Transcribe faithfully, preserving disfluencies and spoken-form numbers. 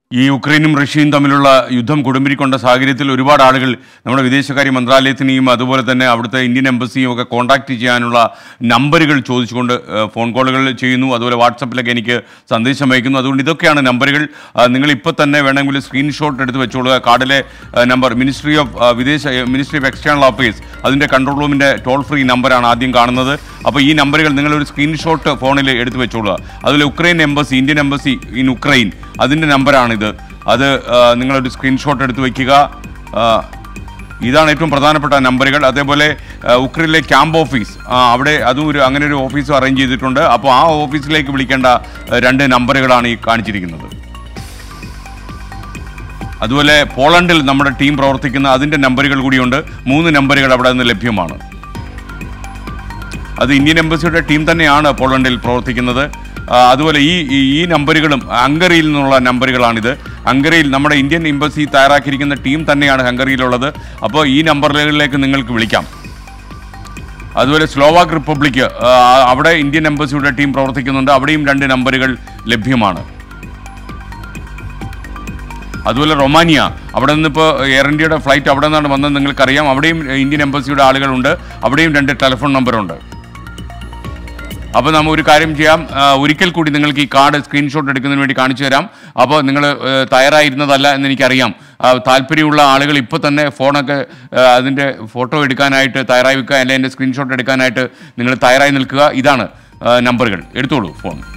ഈ യുക്രൈനും റഷ്യയും തമ്മിലുള്ള യുദ്ധം കൊടുമ്പിരിക്കൊണ്ട സാഹചര്യത്തിൽ ഒരുപാട് ആളുകൾ നമ്മുടെ വിദേശകാര്യ മന്ത്രാലയത്തിനെയും അതുപോലെ തന്നെ അവിടുത്തെ ഇന്ത്യൻ എംബസിയും ഒക്കെ കോൺടാക്ട് ചെയ്യാനുള്ള നമ്പറുകൾ ചോദിച്ചുകൊണ്ട് ഫോൺ കോളുകൾ ചെയ്യുന്നു. അതുപോലെ വാട്സപ്പിലൊക്കെ എനിക്ക് സന്ദേശം അയക്കുന്നു. അതുകൊണ്ട് ഇതൊക്കെയാണ് നമ്പറുകൾ. നിങ്ങൾ ഇപ്പോൾ തന്നെ വേണമെങ്കിൽ സ്ക്രീൻഷോട്ട് എടുത്ത് വെച്ചോളുക. കാർഡിലെ നമ്പർ മിനിസ്ട്രി ഓഫ് വിദേശ മിനിസ്ട്രി ഓഫ് എക്സ്റ്റേണൽ അഫയേഴ്സ് അതിൻ്റെ കൺട്രോൾ റൂമിൻ്റെ ടോൾ ഫ്രീ നമ്പറാണ് ആദ്യം കാണുന്നത്. അപ്പോൾ ഈ നമ്പറുകൾ നിങ്ങളൊരു സ്ക്രീൻഷോട്ട് ഫോണിൽ എടുത്ത് വെച്ചോളുക. അതുപോലെ Ukraine embassy Indian embassy in Ukraine അതിൻ്റെ നമ്പറാണിത്. അത് നിങ്ങളൊരു സ്ക്രീൻഷോട്ട് എടുത്ത് വയ്ക്കുക. ഇതാണ് ഏറ്റവും പ്രധാനപ്പെട്ട നമ്പറുകൾ. അതേപോലെ ഉക്രൈനിലെ ക്യാമ്പ് ഓഫീസ് അവിടെ അതും ഒരു അങ്ങനെ ഒരു ഓഫീസും അറേഞ്ച് ചെയ്തിട്ടുണ്ട്. അപ്പോൾ ആ ഓഫീസിലേക്ക് വിളിക്കേണ്ട രണ്ട് നമ്പറുകളാണ് ഈ കാണിച്ചിരിക്കുന്നത്. അതുപോലെ പോളണ്ടിൽ നമ്മുടെ ടീം പ്രവർത്തിക്കുന്ന അതിൻ്റെ നമ്പറുകൾ കൂടിയുണ്ട്. മൂന്ന് നമ്പറുകൾ അവിടെ നിന്ന് ലഭ്യമാണ്. അത് ഇന്ത്യൻ എംബസിയുടെ ടീം തന്നെയാണ് പോളണ്ടിൽ പ്രവർത്തിക്കുന്നത്. അതുപോലെ ഈ ഈ നമ്പറുകളും ഹംഗറിയിൽ നിന്നുള്ള നമ്പറുകളാണിത്. ഹംഗറിയിൽ നമ്മുടെ ഇന്ത്യൻ എംബസി തയ്യാറാക്കിയിരിക്കുന്ന ടീം തന്നെയാണ് ഹംഗറിയിലുള്ളത്. അപ്പോൾ ഈ നമ്പറുകളിലേക്ക് നിങ്ങൾക്ക് വിളിക്കാം. അതുപോലെ സ്ലോവാക്ക് റിപ്പബ്ലിക്ക് അവിടെ ഇന്ത്യൻ എംബസിയുടെ ടീം പ്രവർത്തിക്കുന്നുണ്ട്. അവിടെയും രണ്ട് നമ്പറുകൾ ലഭ്യമാണ്. അതുപോലെ റൊമാനിയ അവിടെ നിന്നിപ്പോൾ എയർ ഇന്ത്യയുടെ ഫ്ലൈറ്റ് അവിടെ നിന്നാണ് വന്നത് നിങ്ങൾക്കറിയാം. അവിടെയും ഇന്ത്യൻ എംബസിയുടെ ആളുകളുണ്ട്. അവിടെയും രണ്ട് ടെലിഫോൺ നമ്പറുണ്ട്. അപ്പോൾ നമ്മൾ ഒരു കാര്യം ചെയ്യാം, ഒരിക്കൽ കൂടി നിങ്ങൾക്ക് ഈ കാർഡ് സ്ക്രീൻഷോട്ട് എടുക്കുന്നതിന് വേണ്ടി കാണിച്ചു തരാം. അപ്പോൾ നിങ്ങൾ തയ്യാറായിരുന്നതല്ല എന്നെനിക്കറിയാം. താല്പര്യമുള്ള ആളുകൾ ഇപ്പോൾ തന്നെ ഫോണൊക്കെ അതിൻ്റെ ഫോട്ടോ എടുക്കാനായിട്ട് തയ്യാറായി വെക്കുക, അല്ലെങ്കിൽ അതിൻ്റെ സ്ക്രീൻഷോട്ട് എടുക്കാനായിട്ട് നിങ്ങൾ തയ്യാറായി നിൽക്കുക. ഇതാണ് നമ്പറുകൾ, എടുത്തോളൂ ഫോൺ.